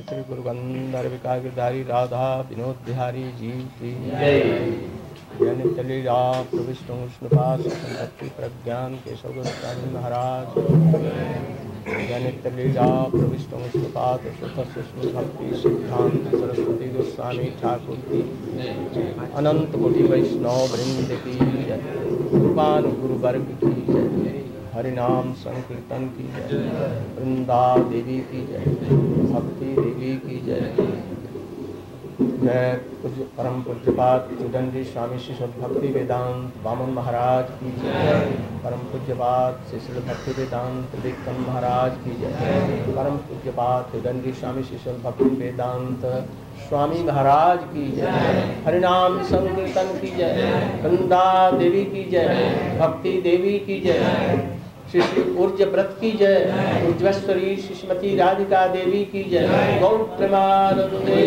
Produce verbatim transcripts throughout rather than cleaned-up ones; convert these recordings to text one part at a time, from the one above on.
श्री गुरु गंधर्व विकासधारी राधा विनोद बिहारी जी की जय। जय नित्य लीला प्रविष्णु विष्णुपाद भक्ति प्रज्ञान केशव गोस्वामी महाराज। जय नित्य लीला प्रविष्णु विष्णुपाद सुत सुष्णु भक्ति सिद्धांत सरस्वती गोस्वामी ठाकुर की अनंत कोटि वैष्णव वृंद की जय। कृपानु गुरु वर्ग की जय। हरिनाम संकीर्तन की जय। वृंदा देवी की जय। भक्ति देवी की जय। जय पूज्य परम पूज्यपाद चिदंडी स्वामी श्री भक्ति वेदांत वामन महाराज की जय। परम पूज्यपाद श्री श्री भक्ति वेदांत विक्रम महाराज की जय। परम पूज्यपाद चिदंडी स्वामी श्री भक्ति वेदांत स्वामी महाराज की जय। हरिनाम संकीर्तन की जय। वृंदा देवी की जय। भक्ति देवी की जय। श्री श्री ऊर्ज व्रत की जय। ऊर्जस्वरी श्रीमती राधिका देवी की जय। गौर प्रेमानंदे।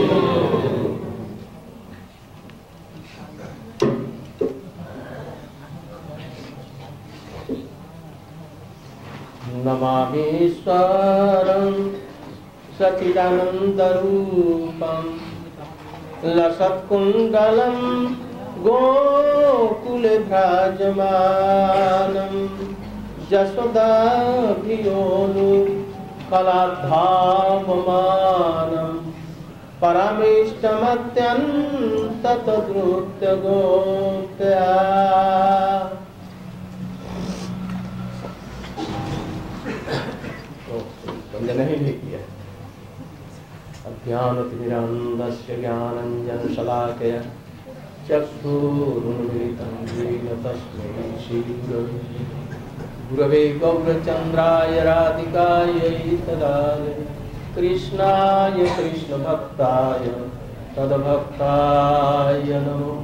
नमामीश्वरं सच्चिदानन्दरूपं लसत्कुण्डलं गोकुले भ्राजमानं यशोदाभियोनु कलाधावमानं परमेष्टमत्यन्ततद्रुत्यगोप्त्या नहीं किया। अज्ञानतिमिरान्धस्य ज्ञानञ्जनशलाकया चक्षुरुन्मिलितं येन तस्मै श्रीगुरवे गुरवे गौरचन्द्राय राधिकायै तदालये कृष्णाय कृष्णभक्ताय तद्भक्ताय नमो।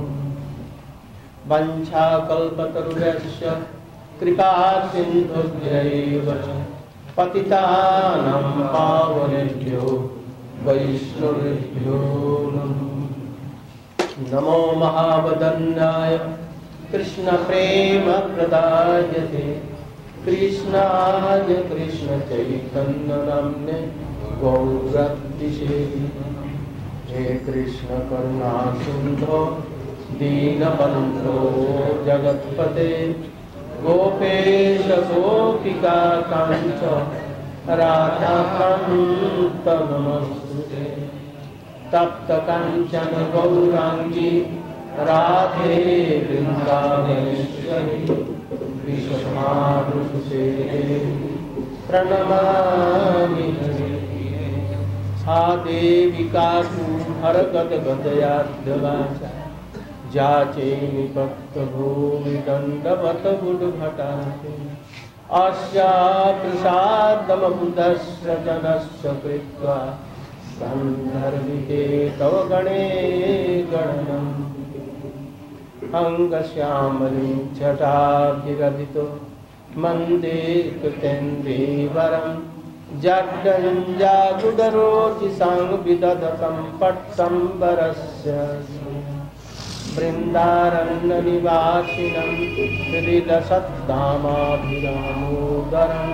वञ्चाकल्पतरुभ्यश्च कृपासिन्धुभ्यैव पतितानां पावनेभ्यो वैष्णवेभ्यो नमो। महावदन्याय कृष्णप्रेमप्रदायते कृष्णाय कृष्णचैतन्यनाम्ने गौरतिशे। हे कृष्ण करुणा सिन्धो दीनबन्धो जगत्पते गोपेश गोपिका कांच राधाकान्त नमस्तुते। तप्त कांचन गौरांगी राधे वृंदावनेश्वरी विश्वमानुषे प्रणमामि। सा देवी काकुहरगदगदयाद्यवाचा जाचेमि भक्तभूमि दण्डवत गुडभटाते। अस्या प्रसादमबुधस्य जनस्य कृत्वा गन्धर्विते तव गणे गणनम्। अङ्गश्यामलिं जटाभिरभितो वन्दे कृतेन्द्रीवरं जड्डञ्जागुडरोचिसां विदधतं पट्टम्बरस्य वृन्दारण्यनिवासिनं हृदिलसद्धामाभिरामोदरं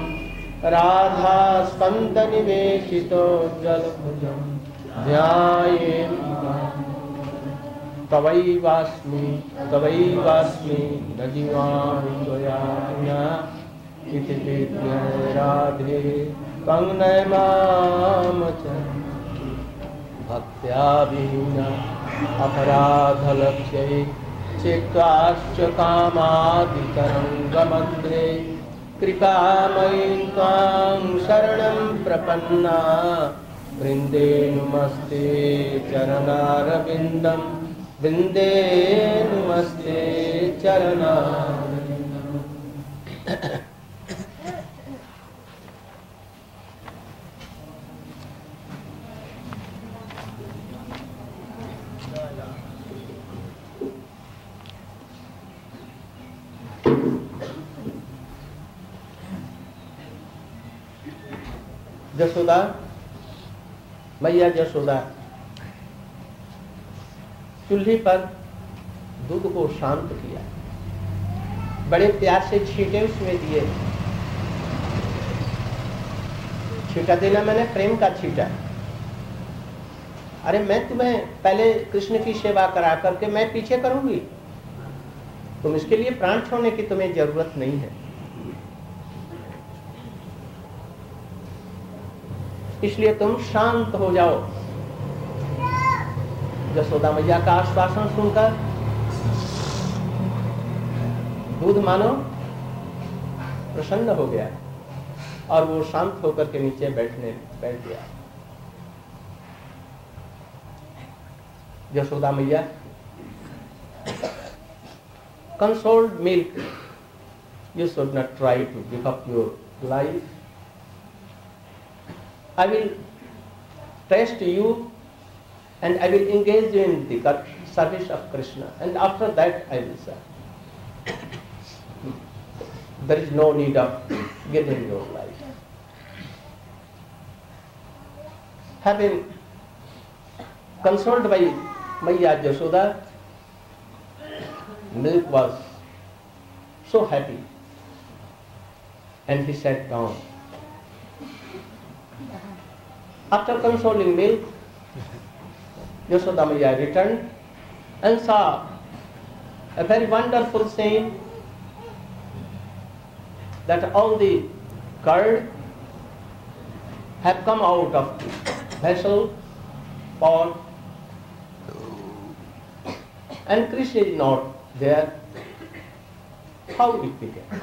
राधास्कन्दनिवेशितो जलभुजं ध्यायेत्। तवैवास्मि तवैवास्मि न जीवामि त्वया विना इति विद्या राधे त्वं नयमाम च। भक्त्या विहीना अपराधलक्ष्यै चित्ताश्च कामादितरङ्गमग्रे कृपामयीं त्वां शरणं प्रपन्ना। वृन्दे नुमस्ते चरणारविन्दं वृन्दे नुमस्ते चरणारविन्दम्। जसोदा मैया जसोदा चूल्हे पर दूध को शांत किया, बड़े प्यार से छींटे उसमें दिए। छींटा देना मैंने प्रेम का छींटा। अरे मैं तुम्हें पहले कृष्ण की सेवा करा करके मैं पीछे करूंगी, तुम इसके लिए प्राण छोड़ने की तुम्हें जरूरत नहीं है। इसलिए तुम शांत हो जाओ। यशोदा मैया का आश्वासन सुनकर दूध मानो प्रसन्न हो गया और वो शांत होकर के नीचे बैठने बैठ गया। यशोदा मैया consoled milk, you should not try to give up your life. I will test you and I will engage you in the service of Krishna, and after that I will serve. There is no need of giving your life. Having consoled by Maya Yashoda, Milk was so happy and he sat down. After consoling Milk, Yashoda Maya returned and saw a very wonderful scene, that all the curd have come out of the vessel, pot, and Krishna is not there. How it began?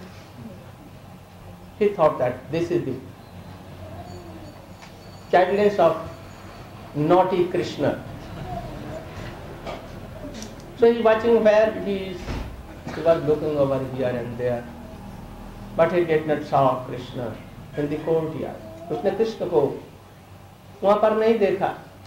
He thought that this is the childless of naughty Krishna. So he is watching where he is. He was looking over here and there, but he did not saw Krishna in the courtyard. उसने कृष्ण को वहाँ पर नहीं देखा,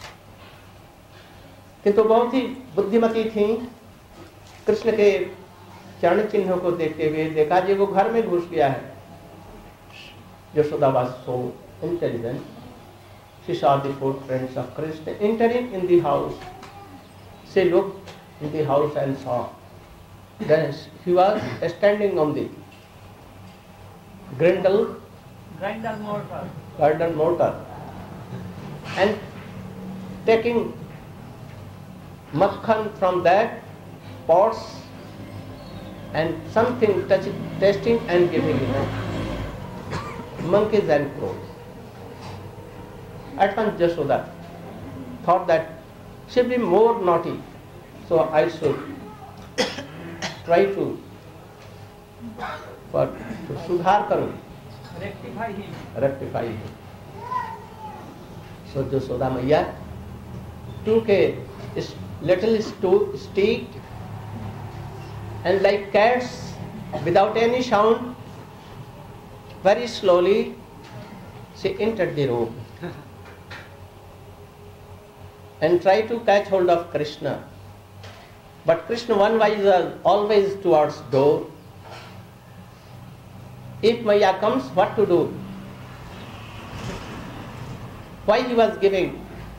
किंतु बहुत ही बुद्धिमती थी। कृष्ण के चरण चिन्हों को देखते हुए देखा जी वो घर में घुस गया है। Yashoda was so intelligent. She saw the footprints of Krishna entering in the house. She looked in the house and saw. Then he was standing on the grindle, grinder mortar, grinder mortar, and taking makhan from that pots and something touch, tasting and giving it. Monkeys and crows. At once Yashoda thought that she will be more naughty, so I should try to for to sudhar karu, rectify him. rectify him. So Yashoda Maiya took a little sto- stick and like cats without any sound, very slowly she entered the room and tried to catch hold of Krishna. But Krishna one was always towards door. If Maya comes, what to do? Why he was giving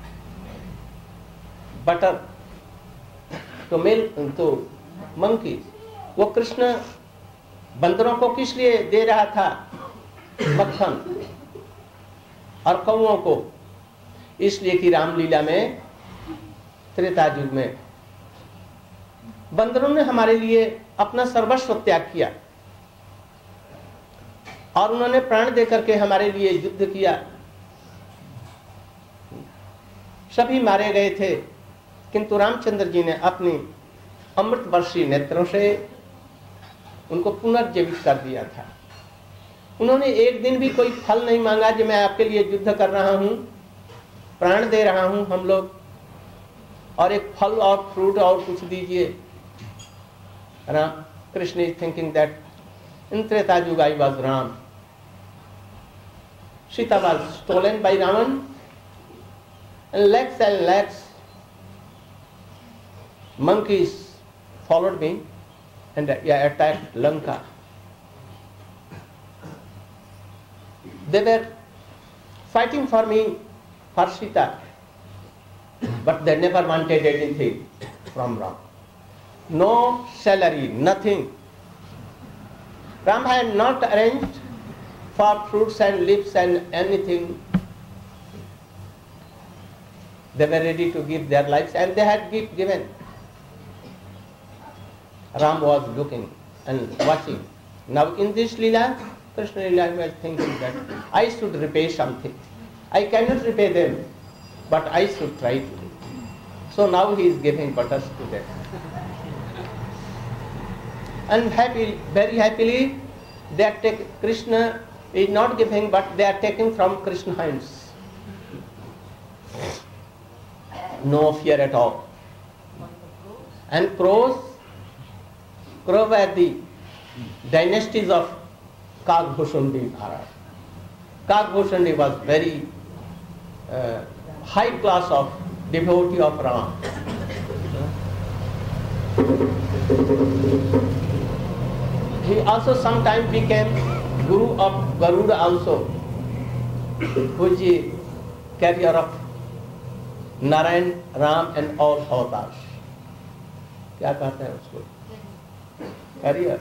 butter to milk to monkeys? वो कृष्ण बंदरों को किस लिए दे रहा था मक्खन और कौओं को? इसलिए कि रामलीला में त्रेता युग में बंदरों ने हमारे लिए अपना सर्वस्व त्याग किया और उन्होंने प्राण देकर के हमारे लिए युद्ध किया। सभी मारे गए थे, किंतु रामचंद्र जी ने अपनी अमृत वर्षी नेत्रों से उनको पुनर्जीवित कर दिया था। उन्होंने एक दिन भी कोई फल नहीं मांगा कि मैं आपके लिए युद्ध कर रहा हूं, प्राण दे रहा हूं हम लोग, और एक फल और फ्रूट और कुछ दीजिए। Ramakrishna is thinking that in Treta yuga I was Ram, Sita was stolen by Ravan, and lakhs and lakhs monkeys followed me and attacked Lanka. They were fighting for me, for Sita, but they never wanted anything from Ram. No salary, nothing. Ram had not arranged for fruits and leaves and anything. They were ready to give their lives and they had gift given. Ram was looking and watching. Now in this Leela, Krishna Leela was thinking that I should repay something. I cannot repay them, but I should try to. So now he is giving butters to them. And happy, very happily, they are taking, Krishna is not giving, but they are taking from Krishna's hands. No fear at all. And crows, crow were the dynasties of Kagbhushundi Maharaj. Kagbhushundi was very uh, high class of devotee of Ram. He also sometimes became Guru of Garuda also, who is the carrier of Narayan, Ram and all avatars. क्या कहते हैं उसको? Carrier.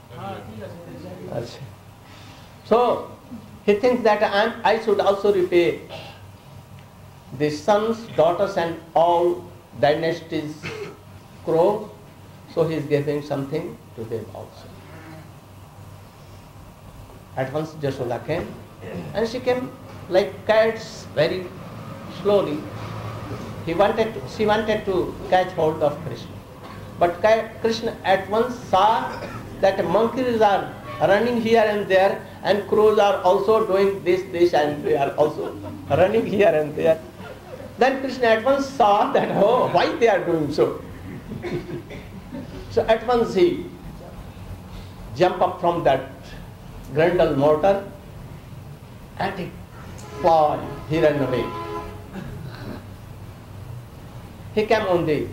So he thinks that I, I should also repay the sons, daughters and all dynasties crow. So he is giving something to them also. At once Jashoda came and she came like cats very slowly. He wanted to, she wanted to catch hold of Krishna. But Krishna at once saw that monkeys are running here and there and crows are also doing this, this and they are also running here and there. Then Krishna at once saw that, oh, why they are doing so? So at once he jumped up from that grundle mortar and he fled, he ran away. He came on the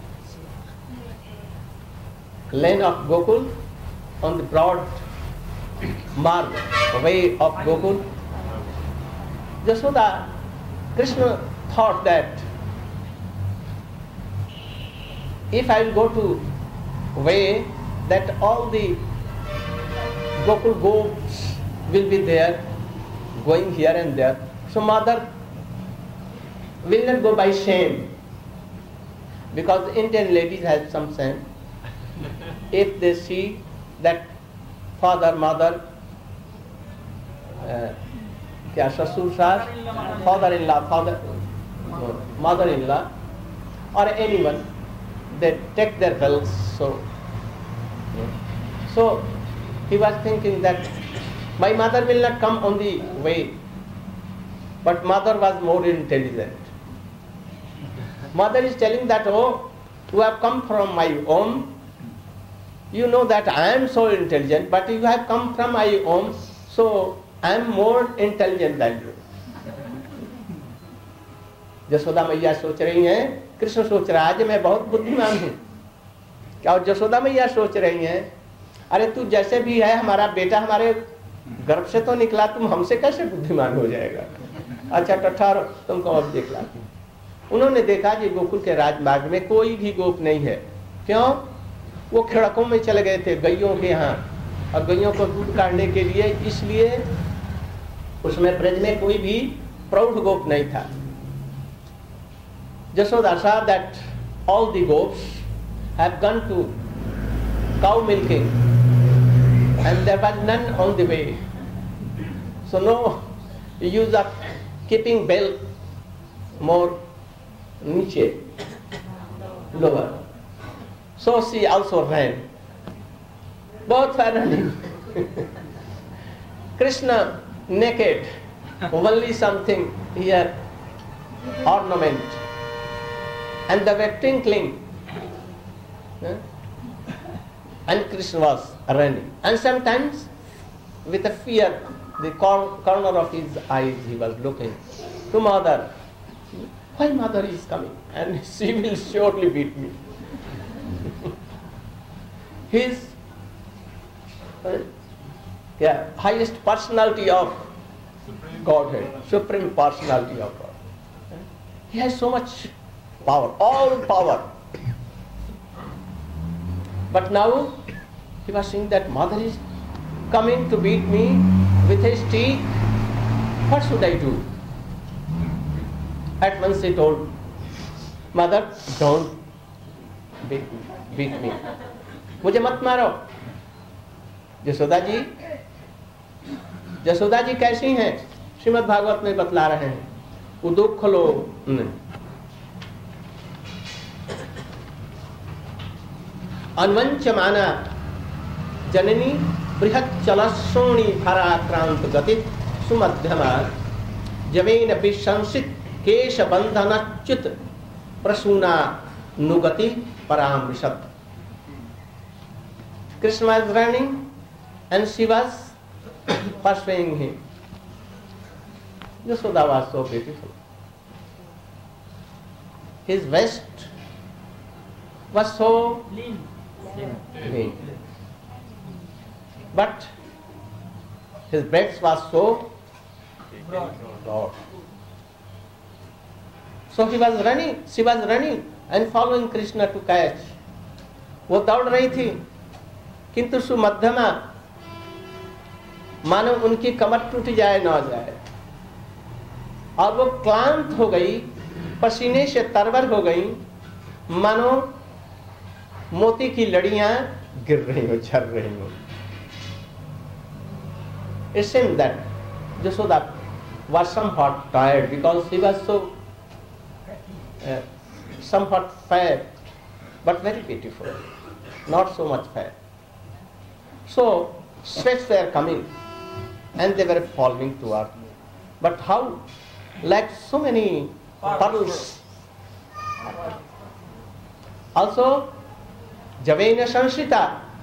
lane of Gokul, on the broad marg way of Gokul. Jashoda, Krishna thought that if I will go to way that all the Gokul goats will be there, going here and there. So mother will not go by shame, because Indian ladies have some shame. If they see that father, mother, uh, kya sasur sas, father-in-law, father, no, mother-in-law, or anyone, they take their bells. So, so he was thinking that my mother will not come on the way, but mother was more intelligent. Mother is telling that, oh, you have come from my home. You know that I am so intelligent, but you have come from my home, so I am more intelligent than you. Jasoda मैया सोच रही हैं, कृष्ण सोच रहा है मैं बहुत बुद्धिमान हूँ क्या? और जसोदा मैया सोच रही हैं, अरे तू जैसे भी है हमारा बेटा हमारे गर्भ से तो निकला, तुम हमसे कैसे बुद्धिमान हो जाएगा? अच्छा ठठारो, तुमको अब देख ला। उन्होंने देखा कि गोकुल के राजमार्ग में कोई भी गोप नहीं है। क्यों? वो खिड़कों में चले गए थे गैयों के यहाँ, और गैयों को दूध काटने के लिए, इसलिए उसमें ब्रज में कोई भी प्रौढ़ गोप नहीं था। Jashoda saw that all the goats have gone to cow milking and there was none on the way. So no use of keeping bell more niche, lower. So she also ran. Both were running. Krishna naked, only something here, ornament. And they were twinkling. And Krishna was running. And sometimes with a fear, the cor- corner of his eyes he was looking to mother. Why mother is coming? And she will surely beat me. His uh, yeah, highest personality of Godhead, supreme personality of God. He has so much power, all power. But now he was saying that mother is coming to beat me with his teeth. What should I do? At once he told mother don't beat me, मुझे मत मारो। यशोदा जी यशोदा जी कैसी हैं? श्रीमद् भागवत में बतला रहे हैं, वो दुख लो नहीं। अन्वंचमाना जननी बृहत् चलसोणी भराक्रांत गति सुमध्यमा जवेन विशंसित केश बंधनच्युत Prasuna नुगति परामृशत। Krishna was running and she was pursuing him. Yashoda was so beautiful. His waist was so Lean. lean, but his breast was so Broad. broad. So he was running, she was running and following Krishna to catch. वो दौड़ रही थी, किंतु सुमध्यमा मानो उनकी कमर टूट जाए ना जाए, और वो क्लांत हो गई, पसीने से तरबर हो गई, मानो मोती की लड़ियां गिर रही हो, झर रही हो। It seemed that Yashoda was somewhat tired because she was so uh, somewhat fat, but very beautiful, not so much fat. So sweats were coming and they were falling to earth. But how? Like so many puddles. Also, Javena Sansita,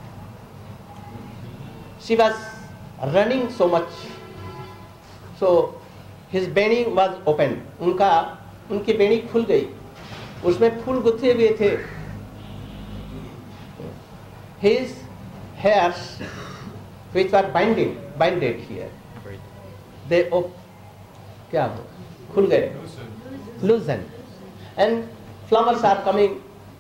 she was running so much. So his Beni was open. उनका उनकी बेणी खुल गई, उसमें फूल गुथे हुए थे। His hairs which were binding, binded here, they op, क्या हो, खुल गए, loosened, and flowers are coming.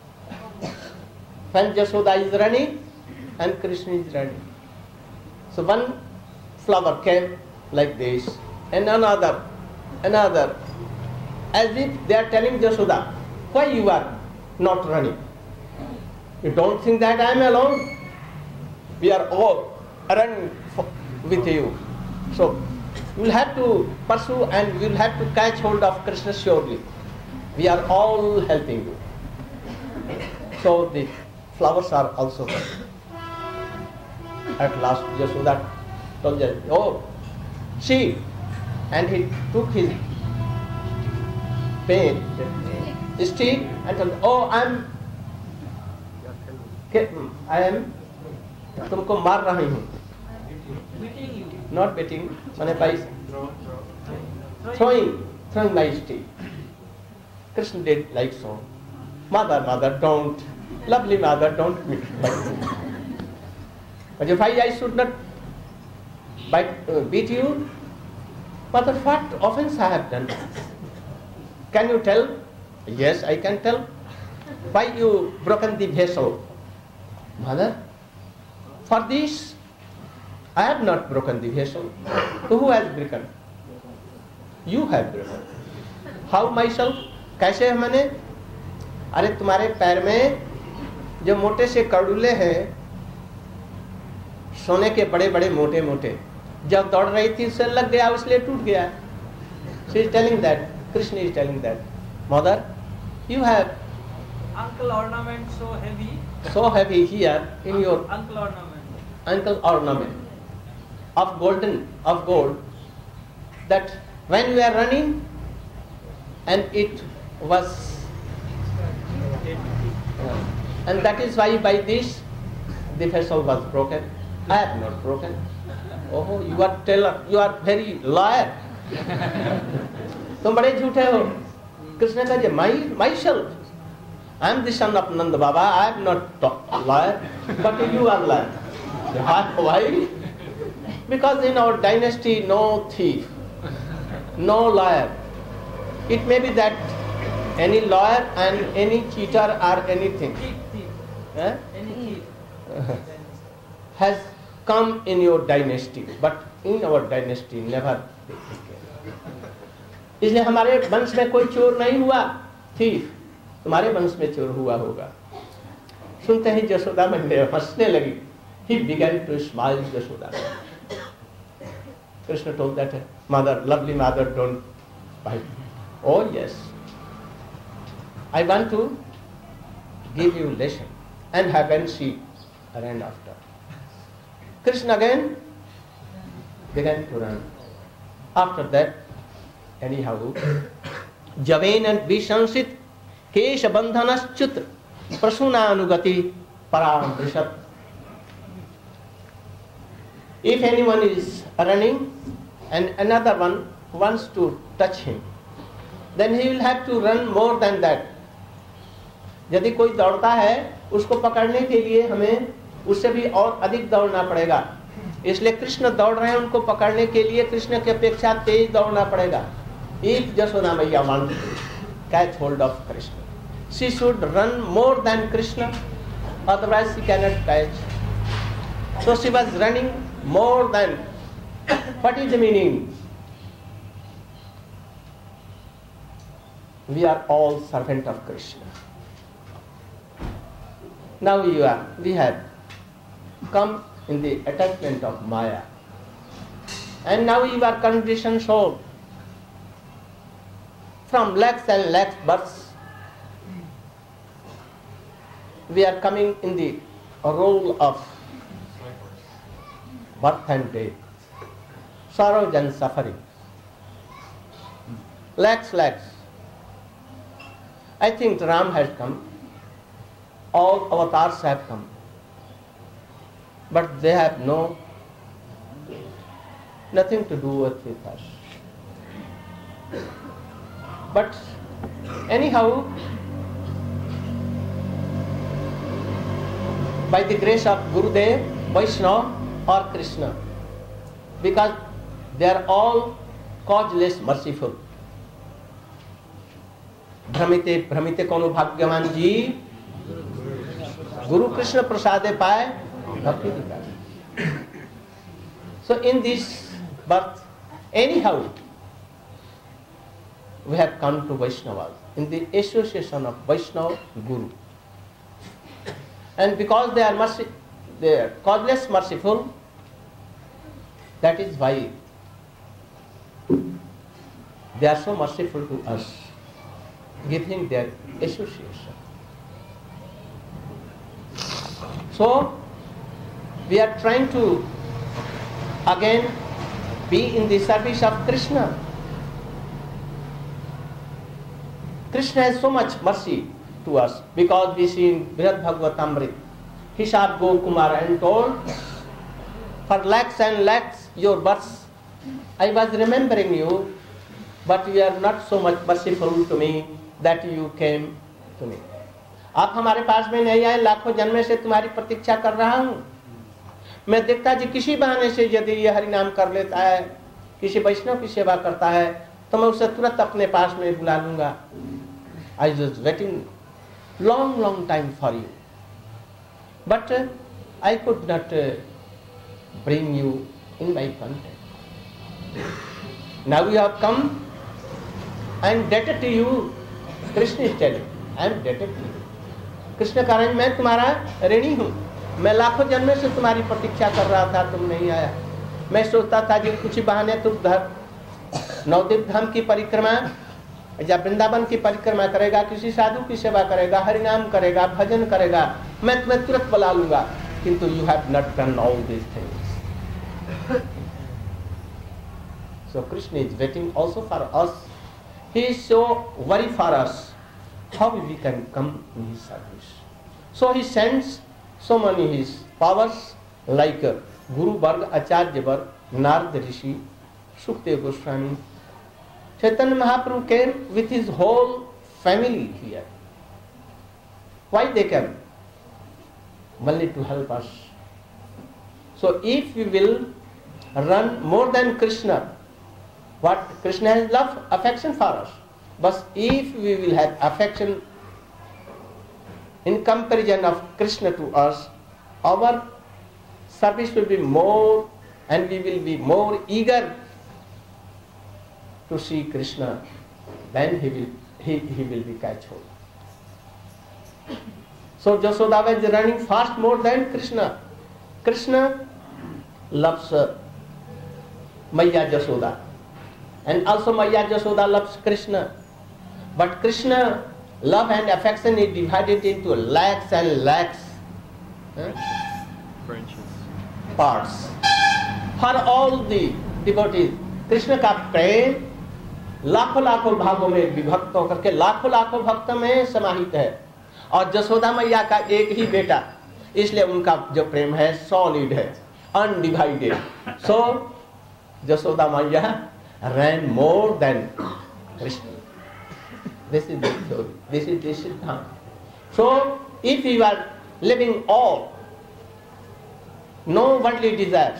When Yashoda is running and Krishna is running, so one flower came like this, and another, another, as if they are telling Yashoda, why you are not running? You don't think that I am alone? We are all running with you. So you will have to pursue and you will have to catch hold of Krishna surely. We are all helping you. So the flowers are also coming. At last Yashoda told us, oh, see, and he took his pain, stick, and told, oh, I am, I am, तुमको मार रही हूँ. Beating you. Not beating, माने by throwing, throwing my stick. Krishna did like so. Mother, mother, don't, lovely mother, don't beat me. But if I, I should not bite, uh, beat you, mother, what offense I have done? Can you tell? Yes, I can tell. Why you broken the vessel? Mother, for this, I have not broken the vessel. So who has broken? You have broken. How myself? कैसे है मैंने? अरे तुम्हारे पैर में जो मोटे से कड़ुले हैं, सोने के बड़े बड़े मोटे मोटे, जब दौड़ रही थी उससे लग गया, इसलिए टूट गया. She is telling that, Krishna is telling that, mother, you have Ankle ornament so heavy. so heavy here in your Ankle ornament. ankle ornament of golden, of gold, that when we are running and it was, uh, and that is why by this the vessel was broken. I have not broken. Oh, you are teller, you are very liar. तुम बड़े झूठे हो. कृष्ण कहे, my myself, I am the son of Nanda Baba. I am not liar, but you are liar. Why? Because in our dynasty, no thief, no liar. It may be that any lawyer and any cheater or anything Thief, thief. eh, Any thief. has come in your dynasty, but in our dynasty never. इसलिए हमारे वंश में कोई चोर नहीं हुआ, thief. तुम्हारे वंश में चोर हुआ होगा। सुनते ही यशोदा मैया हंसने लगी। He began to smile, Yashoda. Krishna told that mother, lovely mother, don't bite me. Oh yes, I want to give you lesson. And again she ran after. Krishna again began to run. After that, anyhow, Javen and Vishansit Kesha Bandhanaschut Prasuna Anugati Param Rishat. If anyone is running and another one wants to touch him, then he will have to run more than that. यदि कोई दौड़ता है उसको पकड़ने के लिए हमें उससे भी और अधिक दौड़ना पड़ेगा। इसलिए कृष्ण दौड़ रहे हैं, उनको पकड़ने के लिए कृष्ण की अपेक्षा तेज दौड़ना पड़ेगा। If Yashoda Maiya wants to catch hold of Krishna, she should run more than Krishna, otherwise she cannot catch. So she was running more than. What is the meaning? We are all servant of Krishna. Now you are, we have come in the attachment of Maya. And now you are conditioned soul. From lakhs and lakhs births, we are coming in the role of birth and death, sorrows and suffering. Lakhs, lakhs. I think Ram has come. All avatars have come. But they have no, nothing to do with us. But anyhow, by the grace of Gurudev, Vaishnava or Krishna, because they are all causeless merciful. Bhramite, Bhramite kono bhagyavan ji, Guru Krishna prasade paye bhakti vikas. So in this birth, anyhow, we have come to Vaishnavas in the association of Vaishnava Guru. And because they are mercy, they are causeless merciful, that is why they are so merciful to us, giving their association. So we are trying to again be in the service of Krishna. Krishna has so much mercy to us because we see in Brihad Bhagavatamrita, Hisab Gokumar and told, for lakhs and lakhs your births, I was remembering you, but you are not so much merciful to me that you came to me. आप हमारे पास में नहीं आए, लाखों जन्मे से तुम्हारी प्रतीक्षा कर रहा हूँ। मैं देखता जी किसी बहाने से यदि ये हरि नाम कर लेता है, किसी वैष्णव की सेवा करता है, तो मैं उसे तुरंत अपने पास में बुला लूंगा। I was waiting long, long time for you, but uh, I could not uh, bring you in my contact. Now you have come, I am indebted to you. Krishna is telling, I am indebted to you. Krishna कारण मैं तुम्हारा ऋणी हूँ। मैं लाखों जन्मे से तुम्हारी प्रतीक्षा कर रहा था, तुम नहीं आया। मैं सोचता था कि कुछ ही बहाने तुम नवद्वीप धाम की परिक्रमा या वृंदावन की परिक्रमा करेगा, किसी साधु की सेवा करेगा, हरिनाम करेगा, भजन करेगा, मैं तुम्हें तुरंत बुला लूंगा। किंतु you have not done all these things. So Krishna is waiting also for us. He is so worry for us how we can come in his service. So he sends so many his powers like uh, Guru Varg, Acharya Varg, Narad Rishi, Sukdev Goswami. Chaitanya Mahaprabhu came with his whole family here. Why they came? Only to help us. So if we will run more than Krishna, what Krishna has love, affection for us. But if we will have affection in comparison of Krishna to us, our service will be more and we will be more eager to see Krishna, then he will, he, he will be catch hold. So Jasoda was running fast more than Krishna. Krishna loves uh, Maya Jasoda, and also Maya Jasoda loves Krishna. But Krishna love and affection is divided into lakhs and lakhs huh, branches. parts. For all the devotees, Krishna का प्रेम लाखों लाखों भागों में विभक्त होकर के लाखों लाखों भक्त में समाहित है, और जसोदा मैया का एक ही बेटा, इसलिए उनका जो प्रेम है सॉलिड है, अनडिवाइडेड. सो जसोदा मैया ran more than Krishna. This is the story. This is the Siddhanta. So if you are living all, no worldly desires,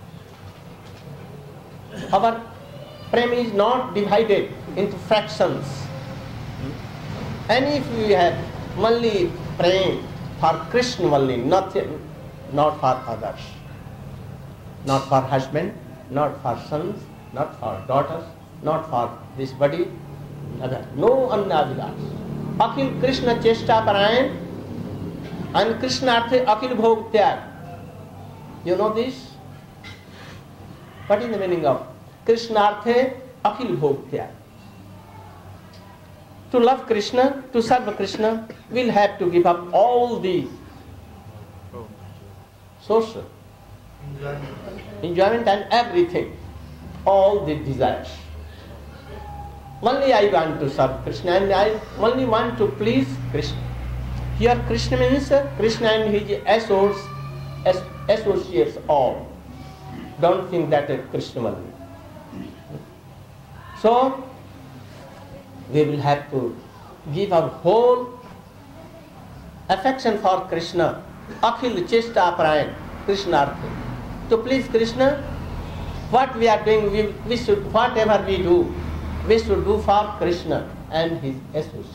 our prem is not divided into fractions, and if we have only prem for Krishna only, nothing, not for others, not for husband, not for sons, not for daughters, not for this body, other, no annavilas. Akhil Krishna chesta parayan and Krishna arthe akhil bhog tyag. You know this? What is the meaning of Krishna arthe akhil bhog tyag? To love Krishna, to serve Krishna, we'll have to give up all these sources, enjoyment and everything, all the desires. Only I want to serve Krishna and I only want to please Krishna. Here Krishna means Krishna and his associates, associates all. Don't think that is Krishna only. So we will have to give our whole affection for Krishna, akhil chesta parayan, Krishna artha. To please Krishna, what we are doing, we, we should, whatever we do, we should do for Krishna and his associates.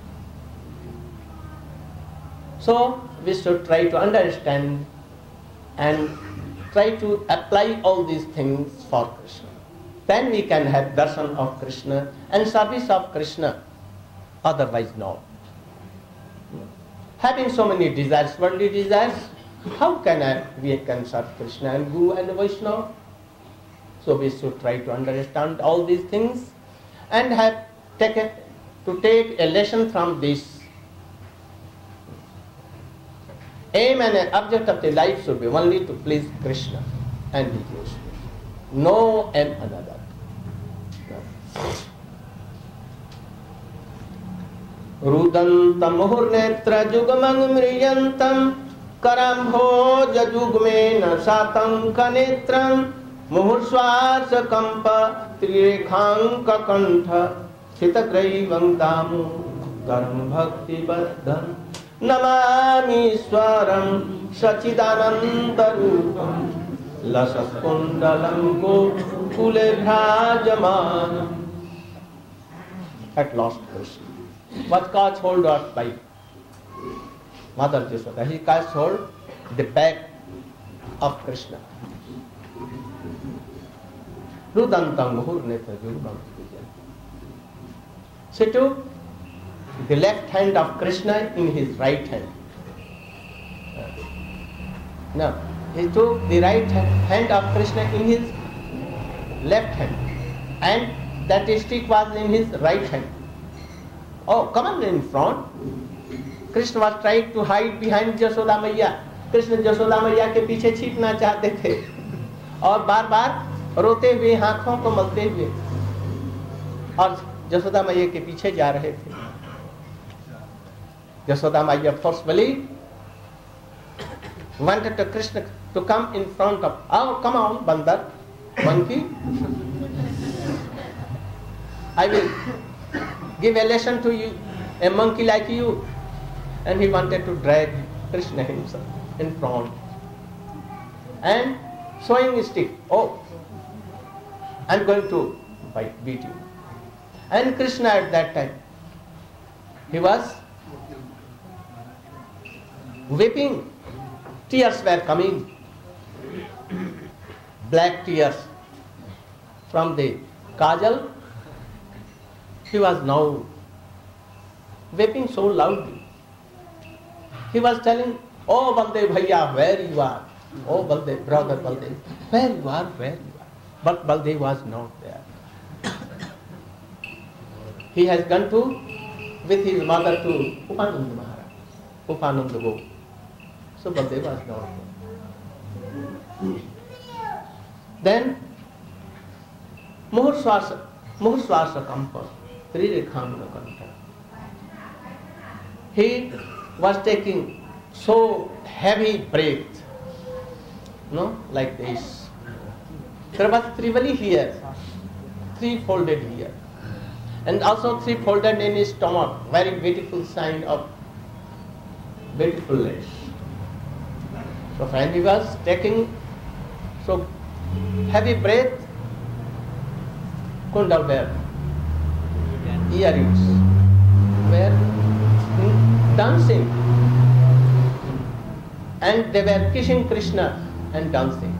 So we should try to understand and try to apply all these things for Krishna. Then we can have darshan of Krishna and service of Krishna, otherwise not. Having so many desires, worldly desires, how can I, we can serve Krishna and Guru and Vaishnava? So we should try to understand all these things and have taken to take a lesson from this. Aim and object of the life should be only to please Krishna and his devotees. No aim another. Rudantam muhurnetra jugamang mriyantam karambhoj jugmena satam kanetram muhurswasa kampa trirekhanka kantha sitagraivam damu karam bhakti baddham namami swaram sachidananda rupam lasaskundalam gokule bhrajamanam. At last question. What catch hold of by Mother Jasoda? He catch hold the back of Krishna. Rudantam muhurneta jurvam. She took the left hand of Krishna in his right hand. Now, he took the right hand of Krishna in his left hand, and that stick was in his right hand. Oh, come on in front. Krishna was trying to hide behind Jasoda Maiya. Krishna Jasoda Maiya के पीछे छिपना चाहते थे और बार बार रोते हुए आंखों को मलते हुए और जसोदा मैया के पीछे जा रहे थे. Jasoda Maiya forcefully wanted to Krishna to come in front of. Oh, come on, Bandar, monkey. I will give a lesson to you, a monkey like you. And he wanted to drag Krishna himself in front and showing a stick. Oh, I'm going to bite, beat you. And Krishna at that time, he was weeping. Tears were coming, black tears from the kajal. He was now weeping so loudly. He was telling, "Oh Baldev Bhaiya, where you are? Oh Baldev, brother Baldev, where you are, where you are." But Baldev was not there. He has gone to, with his mother to Upananda Maharaj, Upananda Go. So Baldev was not there. Then Muhurswasa, Muhurswasa Kampa, Trirekhamna Kanta. He was taking so heavy breath, no, like this. There was Trivali here, three folded here, and also three folded in his stomach. Very beautiful sign of beautifulness. So when he was taking so heavy breath, Kundal where? Earrings. Where? Dancing. And they were kissing Krishna and dancing.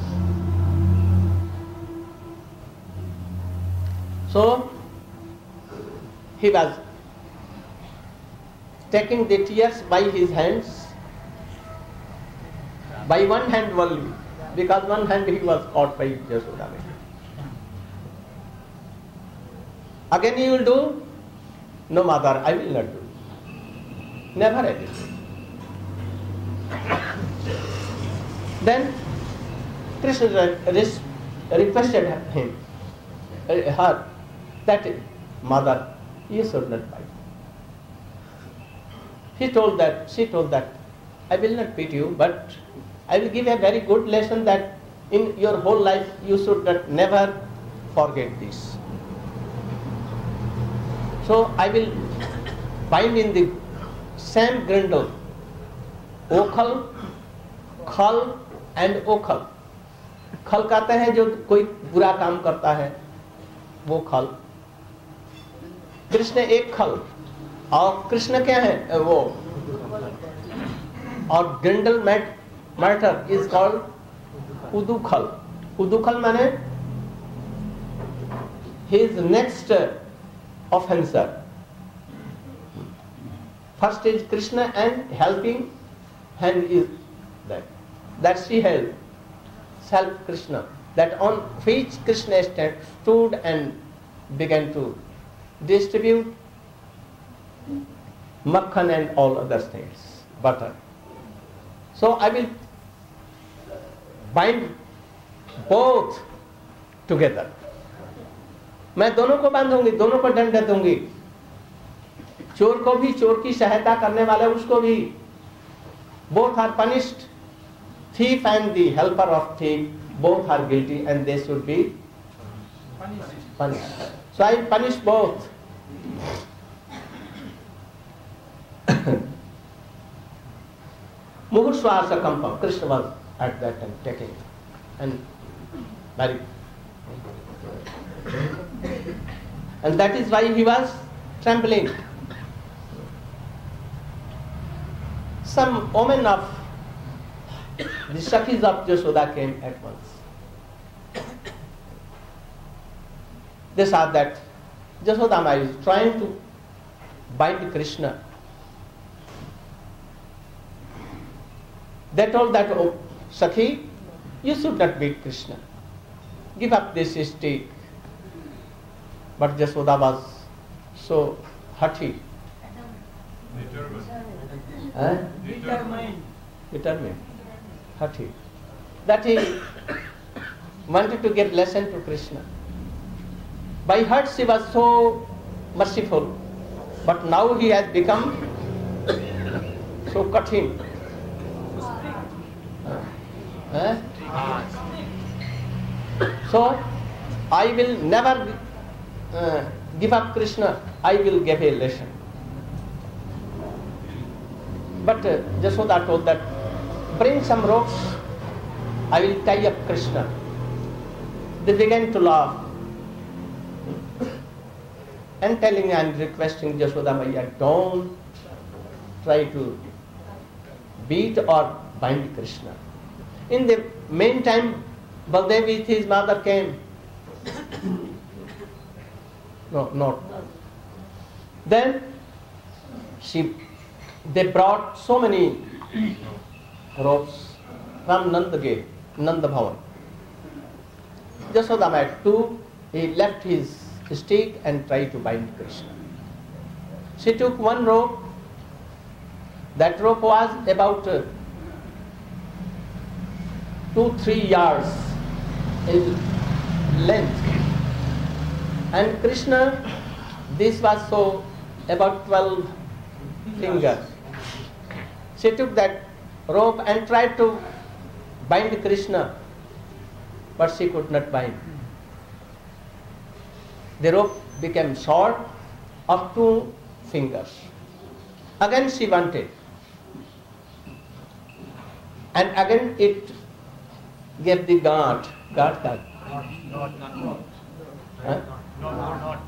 So he was taking the tears by his hands, by one hand only, because one hand he was caught by Yashoda. Again you will do? No, mother, I will not do. Never I will do. Then Krishna requested him, her, that mother, you should not bite. He told that, she told that, I will not beat you, but I will give a very good lesson that in your whole life you should not never forget this. So I will bind in the same grindle, okhal, khal and okhal. खल कहते हैं जो कोई बुरा काम करता है वो खल. कृष्ण एक खल और कृष्ण क्या है वो, और grinding matter is called udukhal. Udukhal माने his next offenser. First is Krishna and helping hand is that. That she held, self Krishna. That on which Krishna stood and began to distribute makhan and all other things, butter. So I will bind both together. मैं दोनों को बांधूंगी, दोनों को दंड दूंगी. चोर को भी, चोर की सहायता करने वाले उसको भी. Both are punished. Thief and the helper of thief, both are guilty and they should be punished. So I punish both. Muhurswasa Kampa, Krishna was at that time taking and married. And that is why he was trembling. Some women of the Sakhis of Yashoda came at once. They saw that Yashoda is trying to bind Krishna. They told that, oh, Sakhi, you should not beat Krishna. Give up this stick. But Yashoda was so haughty. Determined. Huh? Determined. Determined. Haughty. That he wanted to give lesson to Krishna. By heart she was so merciful. But now he has become so kathin. Huh? So I will never uh, give up Krishna. I will give a lesson. But uh, Yashoda told that, bring some ropes, I will tie up Krishna. They began to laugh and telling and requesting Yashoda Maiya, don't try to beat or bind Krishna. In the meantime, Baldev with his mother came. No, not. Then she they brought so many ropes from Nandagate, Nanda Bhavan. Jashoda met two, he left his stick and tried to bind Krishna. She took one rope, that rope was about uh, two, three yards in length. And Krishna, this was so about twelve fingers. She took that rope and tried to bind Krishna, but she could not bind. The rope became short of two fingers. Again she wanted, and again it gave the guard, guard, guard. Not, not, not. Huh? No, no, not.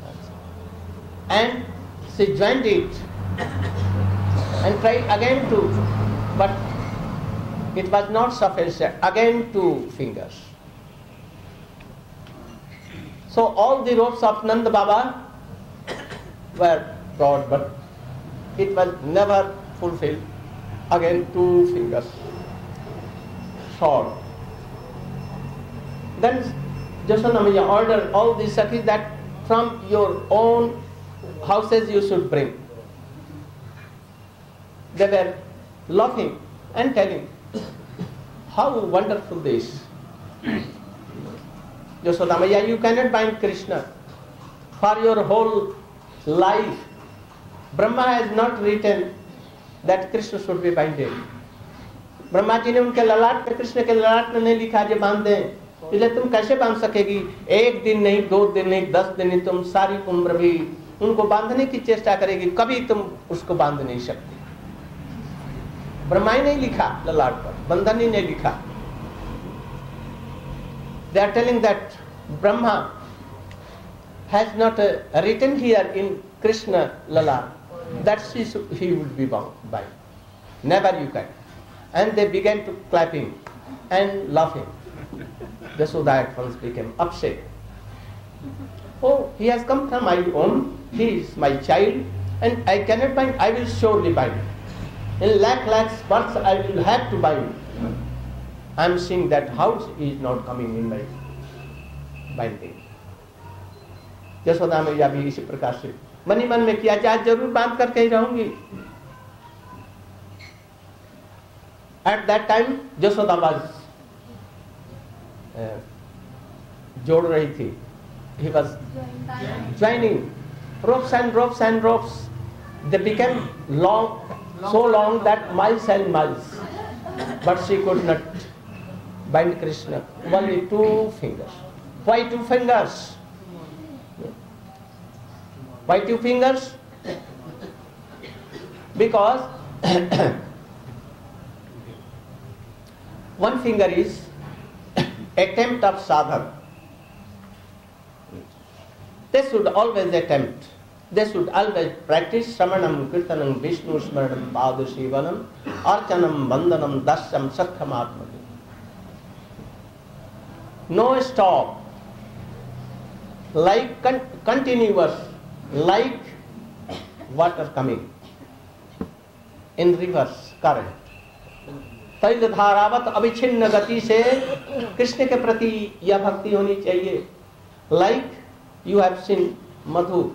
And she joined it and tried again to, but it was not sufficient. Again two fingers. So all the ropes of Nanda Baba were brought, but it was never fulfilled. Again two fingers short. Then Jashoda Maiya ordered all the Sakhis that from your own houses you should bring. They were laughing and telling, how wonderful this. Jashoda Maiya, you cannot bind Krishna. For your whole life, Brahma has not written that Krishna should be binded. Brahma ji ने उनके ललाट में, कृष्ण के ललाट में नहीं लिखा जो बांध दें, इसलिए तुम कैसे बांध सकेगी? एक दिन नहीं, दो दिन नहीं, दस दिन नहीं, तुम सारी उम्र भी उनको बांधने की चेष्टा करेगी, कभी तुम उसको बांध नहीं सकती। ब्रह्मा ही नहीं लिखा ललाट पर, बंधन ही नहीं लिखा। They are telling that Brahma has not uh, written here in Krishna Lala that she, he would be bound by. Never you can. And they began to clapping and laughing. Jashoda at once became upset. Oh, he has come from my home, he is my child, and I cannot bind, I will surely bind. In lakh lakhs births I will have to bind. I am seeing that house is not coming in my binding. Jashoda मैया भी इसी प्रकार से money मन में किया, आज जरूर बांध करके ही रहूंगी. At that time Jashoda was uh, जोड़ रही थी. He was joining ropes and ropes and ropes. They became long, so long that miles and miles. But she could not bind Krishna. Only two fingers. Why two fingers? Why two fingers? Because one finger is attempt of sadhana. They should always attempt. They should always practice Shramanam, Kirtanam, Vishnu Smaranam, Padu Shivanam, Archanam, Vandanam, Dasyam, Sakham Atmati. No stop. Like con- continuous, like water coming in reverse current. तैल धारावत अविच्छिन्न गति से कृष्ण के प्रति यह भक्ति होनी चाहिए. Like you have seen madhu,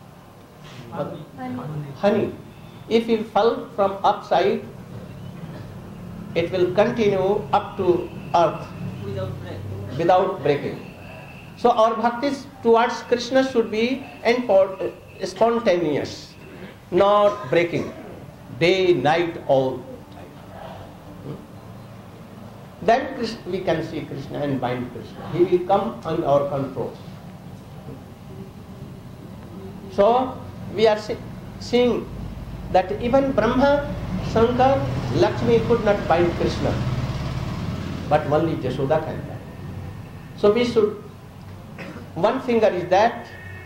honey. If you fall from upside, it will continue up to earth Without break. without breaking. So our bhakti towards Krishna should be spontaneous, not breaking, day, night, all time. Then we can see Krishna and bind Krishna. He will come on our control. So we are see, seeing that even Brahma, Shankar, Lakshmi could not bind Krishna, but only Jashoda can bind. So we should, one finger is that,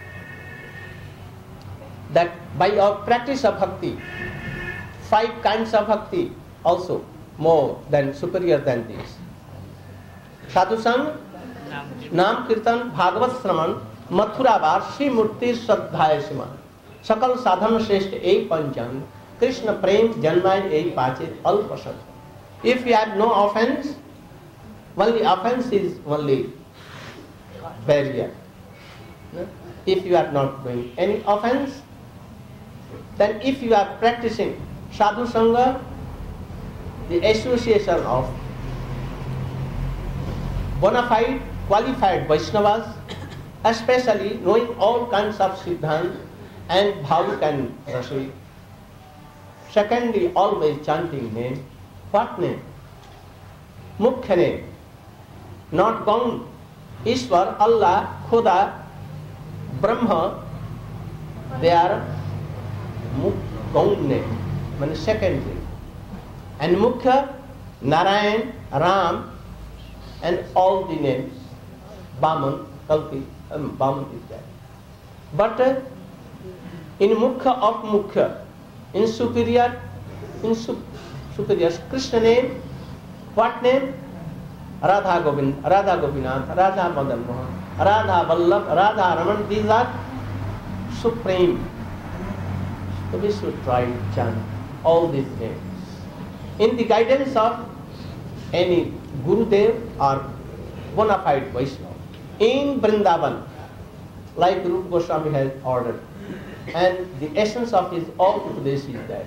that by our practice of bhakti, five kinds of bhakti also, more than, superior than this. Sadhu Sang, Nam Kirtan, Bhagavat Shraman, Mathura Var, Shri Murti Sadhaya Siman, Sakal Sadhana Shrestha Ek Panchang, Krishna prem janmai ei pache alpasat. If you have no offense, only offense is only barrier. If you are not doing any offense, then if you are practicing sadhu sangha, the association of bona fide, qualified Vaishnavas, especially knowing all kinds of siddhant and bhavik and rasi. Secondly, always chanting name. What name? Mukhya name. Not Gaun. Ishwar, Allah, Khuda, Brahma, they are Gaun name. Means secondary. And Mukhya, Narayan, Ram, and all the names. Baman, Kalki, um, Baman is there. But uh, in Mukhya of Mukhya, in superior, in su- superior, Krishna name, what name? Radha Govind, Radha Govinath, Radha Madan Mohan, Radha Vallabh, Radha Raman, these are supreme. So we should try to chant all these names. In the guidance of any Gurudev or bona fide Vaishnava. In Vrindavan, like Rupa Goswami has ordered, and the essence of his all Upadesh is there.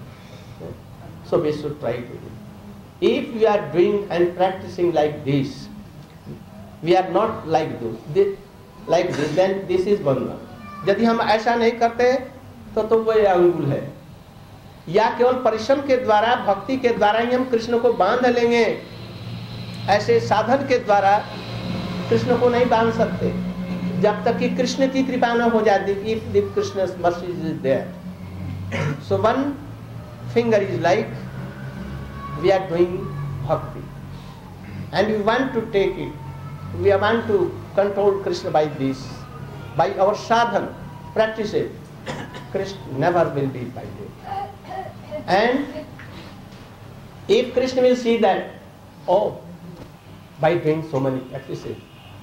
So we should try to do. If we are doing and practicing like this, we are not like this, like this, then this is bandhan. यदि हम ऐसा नहीं करते तो तो वो अंगुल है, या केवल परिश्रम के द्वारा, भक्ति के द्वारा ही हम कृष्ण को बांध लेंगे, ऐसे साधन के द्वारा कृष्ण को नहीं बांध सकते जब तक कि कृष्ण की कृपा न हो जाती. If the Krishna's mercy is there, so one finger is like we are doing bhakti, and we want to take it, we want to control Krishna by this, by our sadhana, practice it. Krishna never will be binded. And if Krishna will see that, oh, by doing so many practices,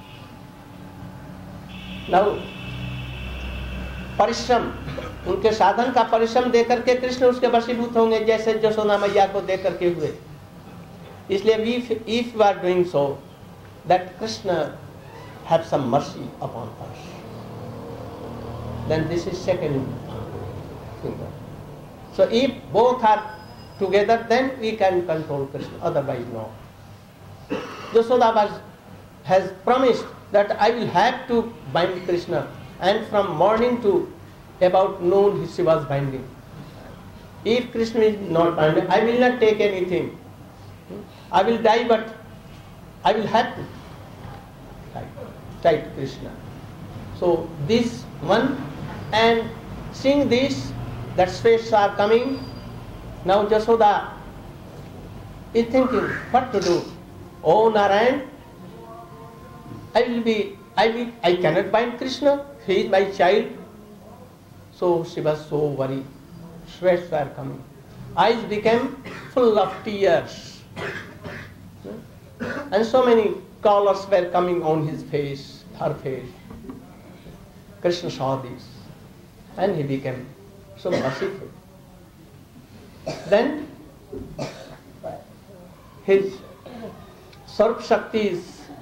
now परिश्रम, उनके साधन का परिश्रम देकर के कृष्ण उसके वशीभूत होंगे, जैसे जसोदा मैया को देकर के हुए. इसलिए we, if we are doing so, that Krishna have some mercy upon us, then this is second finger. So if both are together, then we can control Krishna, otherwise no. Jasoda was, has promised that I will have to bind Krishna, and from morning to about noon she was binding. If Krishna is not binding, I will not take anything. I will die, but I will have to fight Krishna. So this one, and seeing this, that spirits are coming, now Jasoda is thinking what to do. Oh Narayan, I will be, I will, I cannot bind Krishna, he is my child. So she was so worried, sweats were coming, eyes became full of tears, and so many colors were coming on his face, her face. Krishna saw this, and he became so merciful. Then his Sarv Shaktis,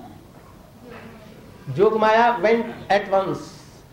Jogmaya went at once,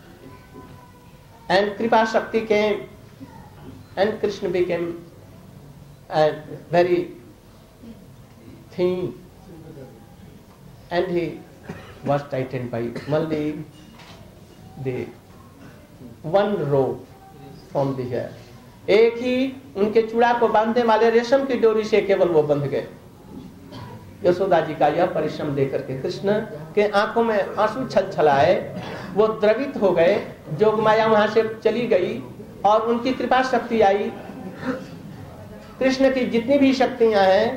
and Kripa Shakti came, and Krishna became uh, very thin, and he was tightened by only the one rope from the hair. एक ही उनके चूड़ा को बांधने वाले रेशम की डोरी से केवल वो बंध गए. यशोदा जी का यह परिश्रम देकर के कृष्ण के आंखों में आंसू छल छलाए, वो द्रवित हो गए. जोगमाया वहां से चली गई और उनकी कृपा शक्ति आई. कृष्ण की जितनी भी शक्तियां हैं,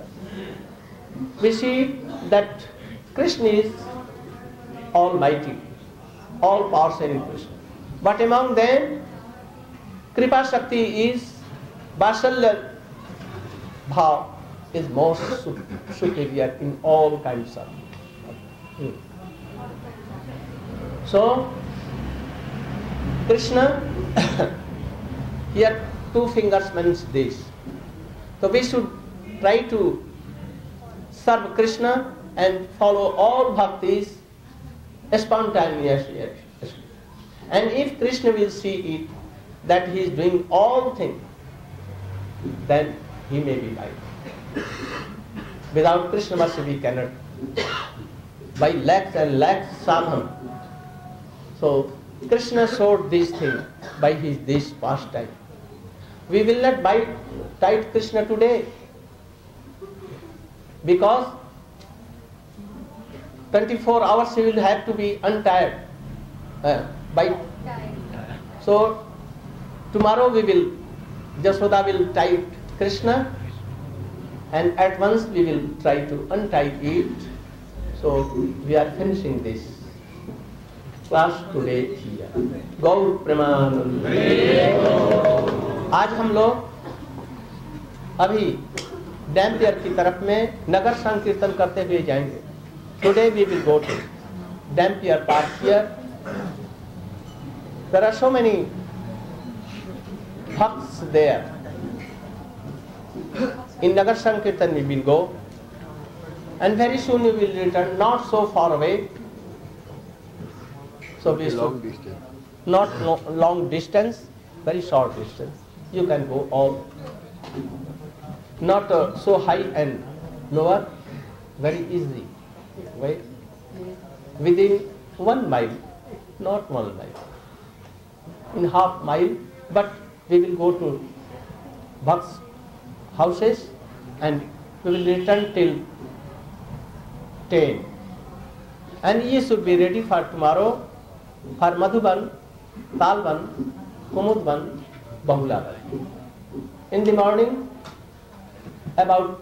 we see that Krishna is almighty, all powers in Krishna. But among them, Kripa Shakti is Vasalya Bhav is most superior in all kinds of. Hmm. So, Krishna here two fingers means this. So we should try to serve Krishna and follow all bhaktis spontaneously. And if Krishna will see it that he is doing all things, then he may be right. Without Krishna mercy we cannot. By lakhs and lakhs sadhana. So Krishna showed this thing by his this pastime. We will not bite tight Krishna today, because twenty-four hours he will have to be untied. Uh, by so tomorrow we will, Jashoda will tie Krishna, and at once we will try to untie it. So we are finishing this class today here. Gaur Premanand. आज हम लोग अभी Dampier की तरफ में नगर संकीर्तन करते हुए जाएंगे. Today we will go to Dampier Park here. There are so many bhakts there. In Nagar Sankirtan we will go, and very soon you will return, not so far away. So we long should, distance. not lo long distance, very short distance. You can go all, not uh, so high and lower, very easy. Wait, within one mile, not one mile, in half mile, but we will go to Bhakts houses and we will return till ten. And you should be ready for tomorrow for Madhuban, Talban, Kumudban, Bahulaban. In the morning, about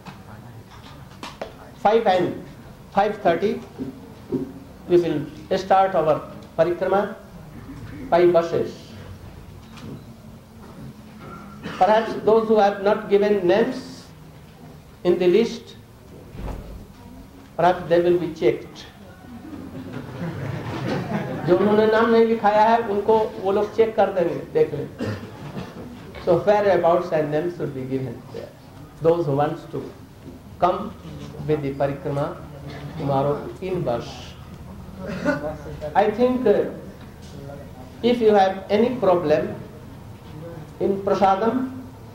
five and five thirty, we will start our parikrama by buses. Perhaps those who have not given names in the list, perhaps they will be checked. जो उन्होंने नाम नहीं लिखाया है उनको वो लोग check कर देंगे, देख लें. So whereabouts and names should be given there. Those who wants to come with the parikrama tomorrow in bus. I think uh, if you have any problem in prasadam,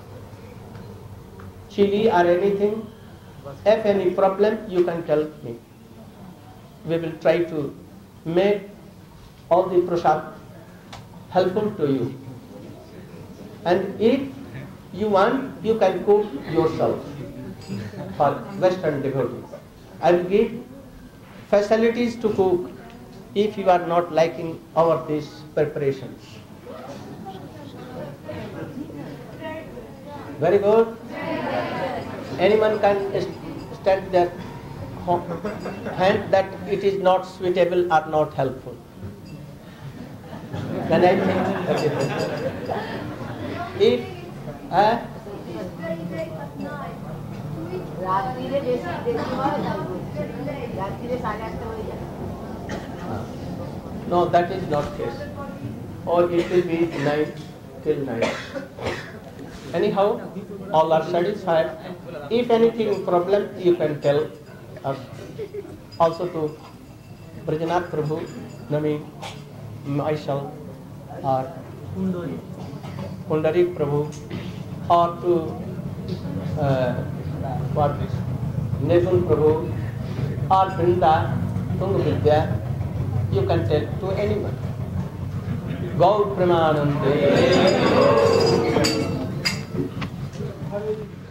chili or anything, if any problem you can tell me. We will try to make all the prasad helpful to you. And if you want, you can cook yourself for Western devotees. I will give facilities to cook if you are not liking our these preparations. Very good. Anyone can stand their hand that it is not suitable or not helpful. Can I think? If uh, no, that is not case. Or it will be night till night. Anyhow, all are satisfied. If anything problem, you can tell us. Also to Brajanath Prabhu, Nami, myself, or Pundarik Prabhu, or to uh, what is Nepal Prabhu, or Vrinda, Tunga Vidya, you can tell to anyone. Gaur Premanande.